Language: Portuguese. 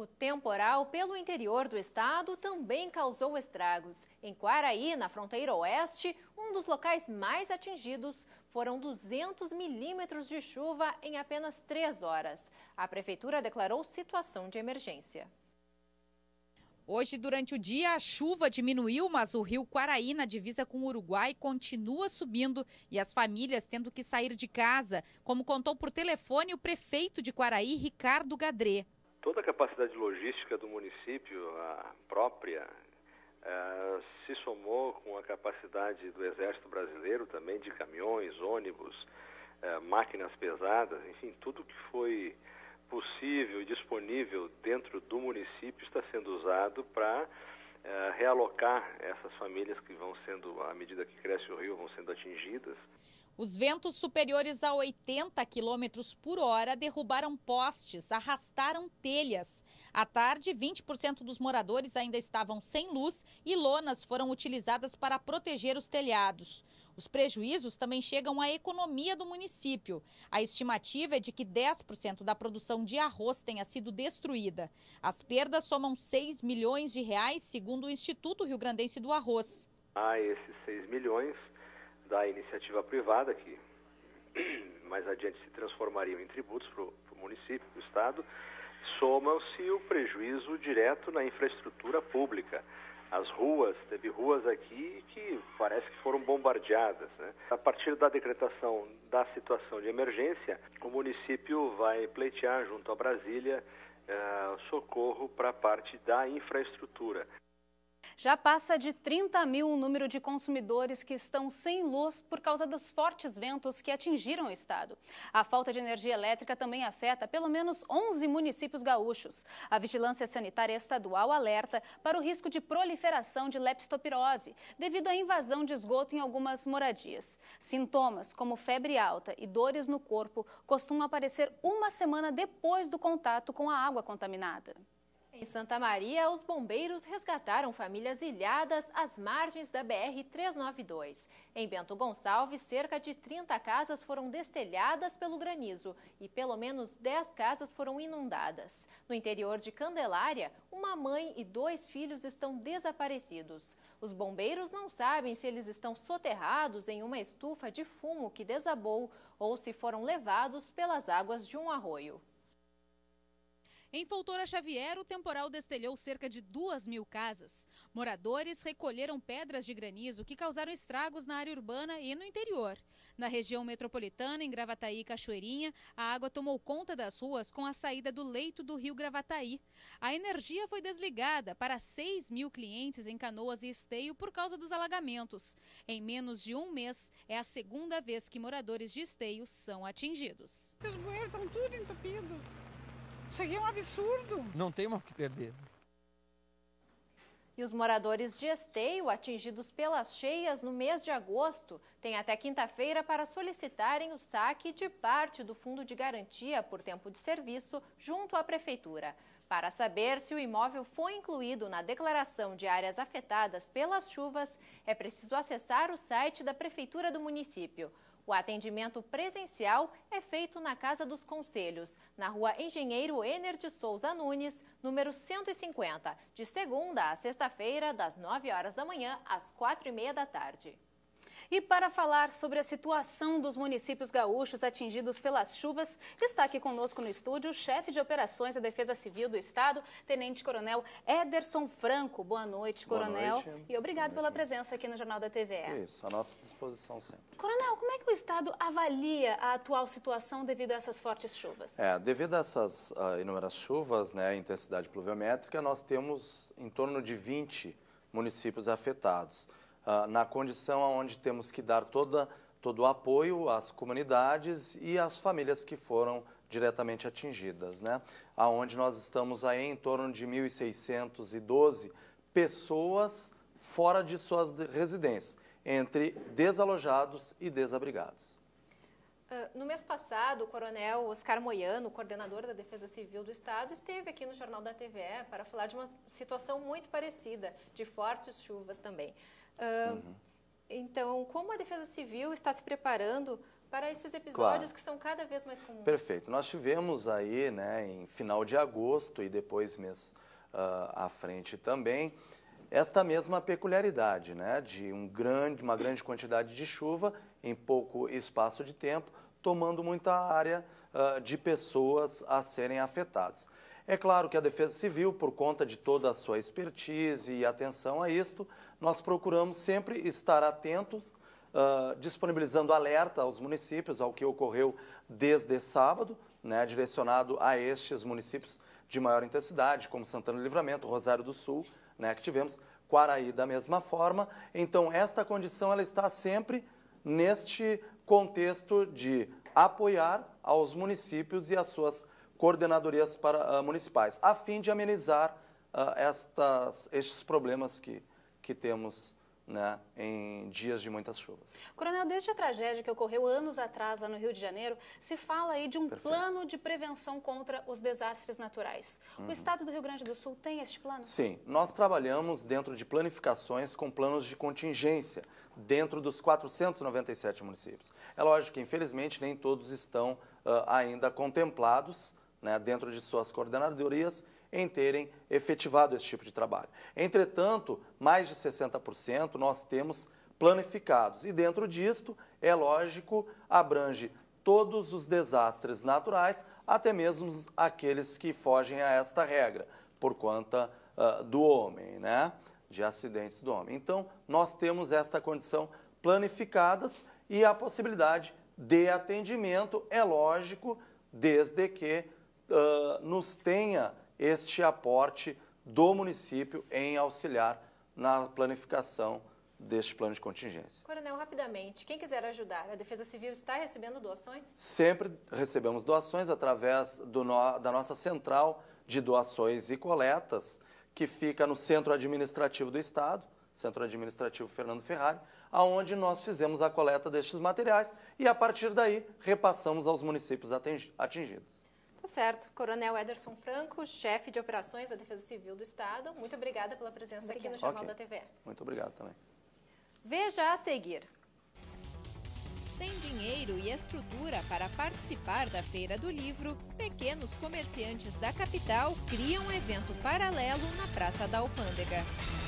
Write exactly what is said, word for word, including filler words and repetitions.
O temporal pelo interior do estado também causou estragos. Em Quaraí, na fronteira oeste, um dos locais mais atingidos, foram duzentos milímetros de chuva em apenas três horas. A prefeitura declarou situação de emergência. Hoje, durante o dia, a chuva diminuiu, mas o rio Quaraí, na divisa com o Uruguai, continua subindo e as famílias tendo que sair de casa, como contou por telefone o prefeito de Quaraí, Ricardo Gadré. Toda a capacidade logística do município, a própria, uh, se somou com a capacidade do Exército Brasileiro também, de caminhões, ônibus, uh, máquinas pesadas, enfim, tudo que foi possível e disponível dentro do município está sendo usado para uh, realocar essas famílias que vão sendo, à medida que cresce o rio, vão sendo atingidas. Os ventos superiores a oitenta quilômetros por hora derrubaram postes, arrastaram telhas. À tarde, vinte por cento dos moradores ainda estavam sem luz e lonas foram utilizadas para proteger os telhados. Os prejuízos também chegam à economia do município. A estimativa é de que dez por cento da produção de arroz tenha sido destruída. As perdas somam seis milhões de reais, segundo o Instituto Rio Grandense do Arroz. Há esses seis milhões da iniciativa privada, que mais adiante se transformariam em tributos para o município, para o Estado, somam-se o prejuízo direto na infraestrutura pública. As ruas, teve ruas aqui que parece que foram bombardeadas, né? A partir da decretação da situação de emergência, o município vai pleitear junto a Brasília eh, socorro para a parte da infraestrutura. Já passa de trinta mil o número de consumidores que estão sem luz por causa dos fortes ventos que atingiram o estado. A falta de energia elétrica também afeta pelo menos onze municípios gaúchos. A Vigilância Sanitária Estadual alerta para o risco de proliferação de leptopirose devido à invasão de esgoto em algumas moradias. Sintomas como febre alta e dores no corpo costumam aparecer uma semana depois do contato com a água contaminada. Em Santa Maria, os bombeiros resgataram famílias ilhadas às margens da B R trezentos e noventa e dois. Em Bento Gonçalves, cerca de trinta casas foram destelhadas pelo granizo e pelo menos dez casas foram inundadas. No interior de Candelária, uma mãe e dois filhos estão desaparecidos. Os bombeiros não sabem se eles estão soterrados em uma estufa de fumo que desabou ou se foram levados pelas águas de um arroio. Em Foltora Xavier, o temporal destelhou cerca de duas mil casas. Moradores recolheram pedras de granizo que causaram estragos na área urbana e no interior. Na região metropolitana, em Gravataí e Cachoeirinha, a água tomou conta das ruas com a saída do leito do rio Gravataí. A energia foi desligada para seis mil clientes em Canoas e Esteio por causa dos alagamentos. Em menos de um mês, é a segunda vez que moradores de Esteio são atingidos. Os bueiros estão tudo entupidos. Isso aqui é um absurdo. Não tem mais o que perder. E os moradores de Esteio, atingidos pelas cheias no mês de agosto, têm até quinta-feira para solicitarem o saque de parte do Fundo de Garantia por Tempo de Serviço junto à Prefeitura. Para saber se o imóvel foi incluído na declaração de áreas afetadas pelas chuvas, é preciso acessar o site da Prefeitura do município. O atendimento presencial é feito na Casa dos Conselhos, na Rua Engenheiro Ener de Souza Nunes, número cento e cinquenta, de segunda a sexta-feira, das nove horas da manhã às quatro e meia da tarde. E para falar sobre a situação dos municípios gaúchos atingidos pelas chuvas, está aqui conosco no estúdio o chefe de operações da Defesa Civil do Estado, Tenente Coronel Ederson Franco. Boa noite, Coronel. Boa noite. E obrigado pela presença aqui no Jornal da T V E. Isso, à nossa disposição sempre. Coronel, como é que o Estado avalia a atual situação devido a essas fortes chuvas? É, devido a essas uh, inúmeras chuvas, né, intensidade pluviométrica, nós temos em torno de vinte municípios afetados. Uh, na condição onde temos que dar toda, todo o apoio às comunidades e às famílias que foram diretamente atingidas, né? Onde nós estamos aí em torno de mil seiscentas e doze pessoas fora de suas residências, entre desalojados e desabrigados. Uh, no mês passado, o coronel Oscar Moiano, coordenador da Defesa Civil do Estado, esteve aqui no Jornal da T V E para falar de uma situação muito parecida, de fortes chuvas também. Uh, uhum. Então, como a Defesa Civil está se preparando para esses episódios Claro. que são cada vez mais comuns. Perfeito. Nós tivemos aí, né, em final de agosto e depois mês uh, à frente também, esta mesma peculiaridade, né, de um grande, uma grande quantidade de chuva em pouco espaço de tempo, tomando muita área uh, de pessoas a serem afetadas. É claro que a Defesa Civil, por conta de toda a sua expertise e atenção a isto, nós procuramos sempre estar atentos, uh, disponibilizando alerta aos municípios, ao que ocorreu desde sábado, né, direcionado a estes municípios de maior intensidade, como Santana do Livramento, Rosário do Sul, né, que tivemos, Quaraí da mesma forma. Então, esta condição ela está sempre neste contexto de apoiar aos municípios e as suas coordenadorias para, uh, municipais, a fim de amenizar uh, estas, estes problemas que, que temos, né, em dias de muitas chuvas. Coronel, desde a tragédia que ocorreu anos atrás lá no Rio de Janeiro, se fala aí de um Perfeito. plano de prevenção contra os desastres naturais. Uhum. O Estado do Rio Grande do Sul tem este plano? Sim, nós trabalhamos dentro de planificações com planos de contingência, dentro dos quatrocentos e noventa e sete municípios. É lógico que, infelizmente, nem todos estão uh, ainda contemplados, né, dentro de suas coordenadorias, em terem efetivado esse tipo de trabalho. Entretanto, mais de sessenta por cento nós temos planificados. E dentro disto, é lógico, abrange todos os desastres naturais, até mesmo aqueles que fogem a esta regra, por conta uh, do homem, né? De acidentes do homem. Então, nós temos esta condição planificadas e a possibilidade de atendimento, é lógico, desde que uh, nos tenha este aporte do município em auxiliar na planificação deste plano de contingência. Coronel, rapidamente, quem quiser ajudar, a Defesa Civil está recebendo doações? Sempre recebemos doações através do no, da nossa central de doações e coletas, que fica no Centro Administrativo do Estado, Centro Administrativo Fernando Ferrari, aonde nós fizemos a coleta destes materiais e, a partir daí, repassamos aos municípios atingidos. Tá certo. Coronel Ederson Franco, chefe de operações da Defesa Civil do Estado, muito obrigada pela presença obrigada. aqui no Jornal okay. da T V E. Muito obrigado também. Veja a seguir. Sem dinheiro e estrutura para participar da Feira do Livro, pequenos comerciantes da capital criam um evento paralelo na Praça da Alfândega.